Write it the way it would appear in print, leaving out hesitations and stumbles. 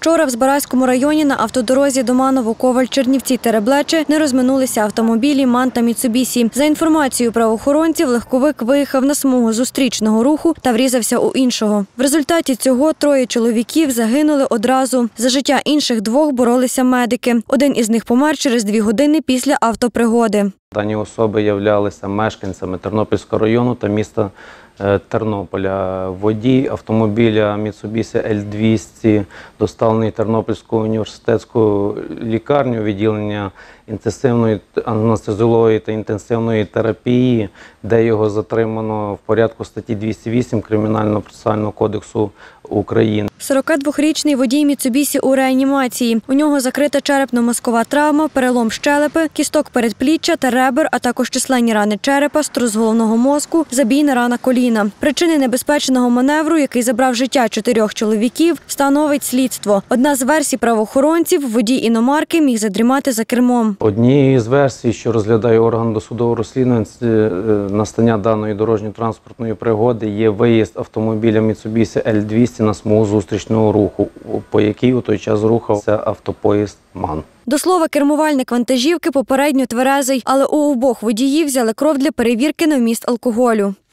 Вчора в Збаразькому районі на автодорозі Доманово-Коваль-Чернівці-Тереблече не розминулися автомобілі МАН та Міцубісі. За інформацією правоохоронців, легковик виїхав на смугу зустрічного руху та врізався у іншого. В результаті цього 3 чоловіків загинули одразу. За життя інших 2 боролися медики. Один із них помер через 2 години після автопригоди. Дані особи являлися мешканцями Тернопільського району та міста Тернополя. Водій автомобіля Mitsubishi L200 доставлений Тернопільську університетську лікарню відділення інтенсивної анестезіології та інтенсивної терапії, де його затримано в порядку статті 208 Кримінально-процесуального кодексу України. 42-річний водій Mitsubishi у реанімації. У нього закрита черепно-мозкова травма, перелом щелепи, кісток передпліччя та ребер, а також численні рани черепа, струс головного мозку, забійна рана коліна. Причини небезпечного маневру, який забрав життя 4 чоловіків, встановить слідство. Одна з версій правоохоронців – водій іномарки міг задрімати за кермом. Однією з версій, що розглядає орган досудового розслідування настання даної дорожньо-транспортної пригоди, є виїзд автомобіля Mitsubishi L200 на смугу зустрічного руху, по якій у той час рухався автопоїзд МАН. До слова, кермувальник вантажівки попередньо тверезий, але у обох водіїв взяли кров для перевірки на вміст алкоголю.